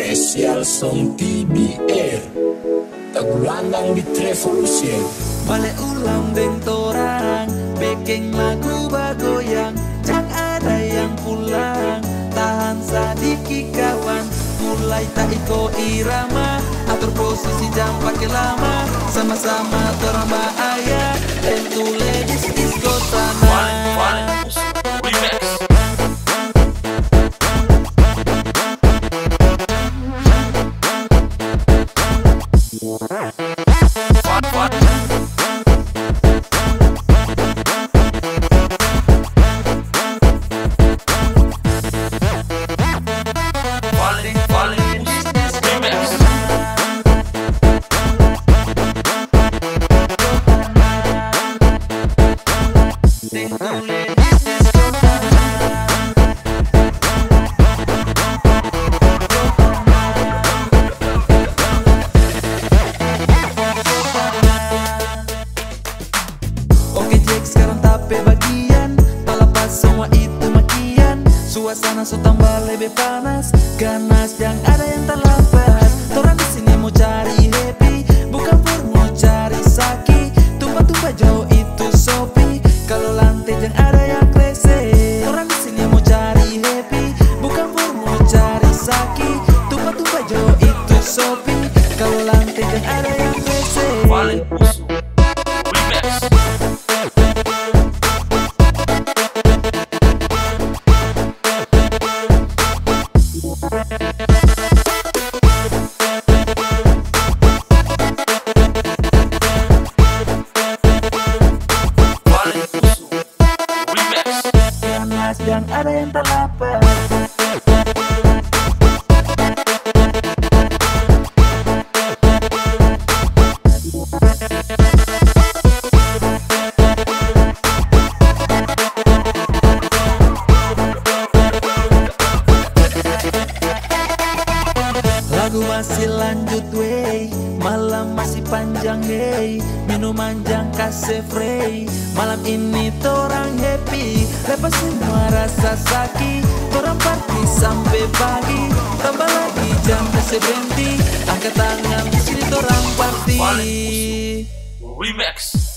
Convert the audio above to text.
Spesial Song TBR Tagulandang di Revolution. Balik ulang deng torang, bikin lagu bagoyang. Jangan ada yang pulang, tahan sadiki kawan. Mulai tak iko irama, atur posisi jam pakai lama. Sama-sama torang bahaya, dan tule disco tanah. Oke Jack, sekarang tape bagian, tak lepas semua itu makian. Suasana so tambah lebih panas, ganas yang ada yang tak lepas. Torang di sini mau cari happy, bukan pur mau cari saki. Tumpah-tumpah jauh itu sopi, kalau lantai yang ada yang klese. Torang di sini mau cari happy, bukan pur mau cari saki. Tumpah-tumpah jauh itu sopi, kalau lantai yang ada yang klese. Dan ada yang tak lapar. Lagu masih lanjut wey, malam masih panjang hey. Minuman jang kasih free, malam ini torang happy. Lepas semua rasa sakit, torang party sampai pagi. Tambah lagi jam kasih berhenti, angkat tangan di sini torang party. Remix.